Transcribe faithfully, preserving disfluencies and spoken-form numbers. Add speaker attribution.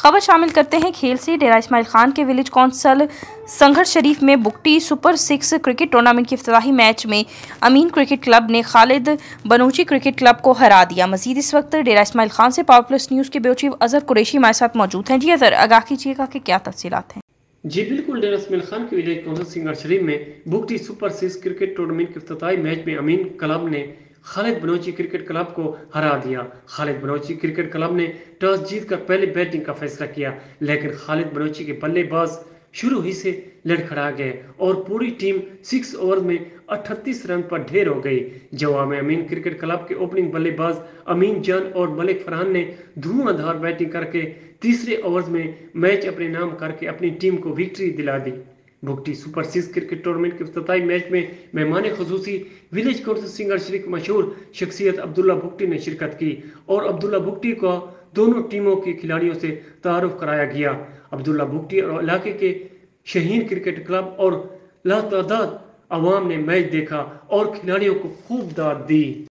Speaker 1: खबर शामिल करते हैं खेल से। डेरा इस्माइल खान के विलेज कौंसल संघर्ष शरीफ में Bugti super six cricket tournament के इफ्तिताही मैच में अमीन क्रिकेट क्लब ने खालिद बनूची क्रिकेट क्लब को हरा दिया। मजीद इस वक्त डेरा इस्माइल खान से पावर प्लस न्यूज़ के ब्यूरो चीफ अजहर कुरैशी हमारे साथ मौजूद हैं। जी अजहर, आगाह कीजिएगा कि क्या तफसीलात हैं।
Speaker 2: जी बिल्कुल, डेरा इस्माइल खान के विलेज कौंसल संघर्ष शरीफ में Bugti super six cricket tournament के इफ्तिताही मैच में अमीन क्लब ने खालिद बनूची क्रिकेट क्लब को हरा दिया। खालिद बनूची क्रिकेट क्लब ने टॉस जीतकर पहले बैटिंग का फैसला किया, लेकिन खालिद बनूची के बल्लेबाज शुरू ही से लड़खड़ा गए और पूरी टीम सिक्स ओवर में अड़तीस रन पर ढेर हो गई। जवाब में अमीन क्रिकेट क्लब के ओपनिंग बल्लेबाज अमीन जान और मलिक फरहान ने धुआंधार बैटिंग करके तीसरे ओवर में मैच अपने नाम करके अपनी टीम को विक्ट्री दिला दी। Bugti super six cricket tournament के इफ्तिताही मैच में मेहमान खुसूसी विलेज कौंसल संघर्ष शरीफ मशहूर शख्सियत अब्दुल्ला बुगटी ने शिरकत की और अब्दुल्ला बुगटी को दोनों टीमों के खिलाड़ियों से तारुफ कराया गया। अब्दुल्ला बुगटी और इलाके के शहीन क्रिकेट क्लब और लातादाद अवाम ने मैच देखा और खिलाड़ियों को खूब दाद दी।